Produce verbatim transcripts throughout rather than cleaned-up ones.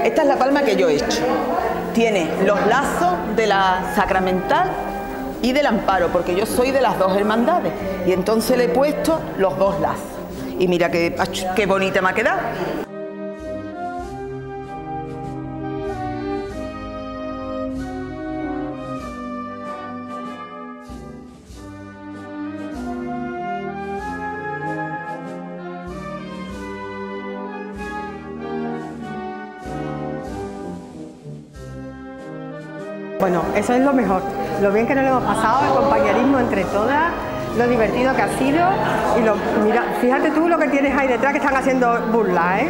Esta es la palma que yo he hecho. Tiene los lazos de la sacramental y del amparo, porque yo soy de las dos hermandades. Y entonces le he puesto los dos lazos. Y mira qué, qué bonita me ha quedado. Bueno, eso es lo mejor, lo bien que nos lo hemos pasado, el compañerismo entre todas, lo divertido que ha sido y lo, mira, fíjate tú lo que tienes ahí detrás que están haciendo burla, ¿eh?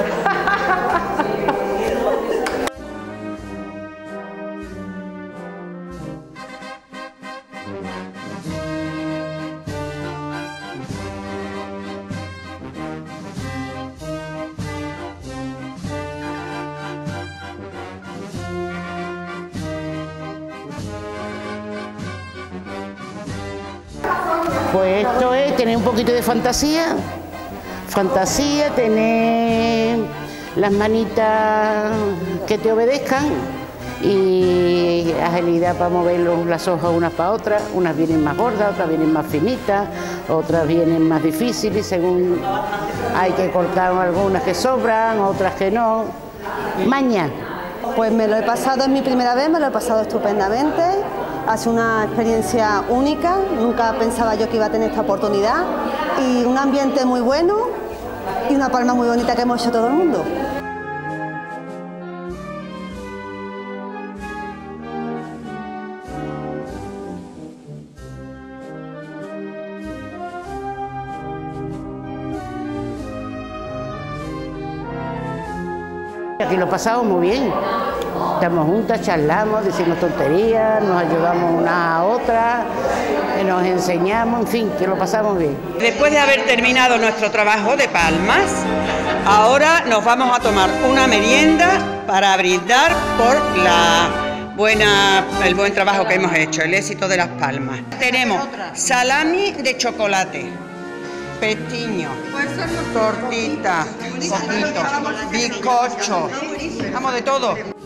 Pues esto es tener un poquito de fantasía, fantasía, tener las manitas que te obedezcan y agilidad para mover los, las hojas unas para otras, unas vienen más gordas, otras vienen más finitas, otras vienen más difíciles, según hay que cortar algunas que sobran, otras que no. Maña. Pues me lo he pasado, es mi primera vez, me lo he pasado estupendamente. Ha sido una experiencia única, nunca pensaba yo que iba a tener esta oportunidad y un ambiente muy bueno y una palma muy bonita que hemos hecho todo el mundo. Aquí lo pasamos muy bien. Estamos juntas, charlamos, decimos tonterías, nos ayudamos una a otra, nos enseñamos, en fin, que lo pasamos bien. Después de haber terminado nuestro trabajo de palmas, ahora nos vamos a tomar una merienda para brindar por la buena, el buen trabajo que hemos hecho, el éxito de las palmas. Tenemos salami de chocolate, pestiño, tortita, poquito, bizcocho, vamos de todo.